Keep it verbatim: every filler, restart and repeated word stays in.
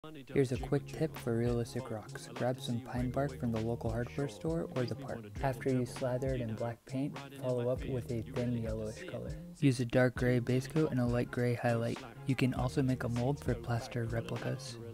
Here's a quick tip for realistic rocks. Grab some pine bark from the local hardware store or the park. After you slather it in black paint, follow up with a thin yellowish color. Use a dark gray base coat and a light gray highlight. You can also make a mold for plaster replicas.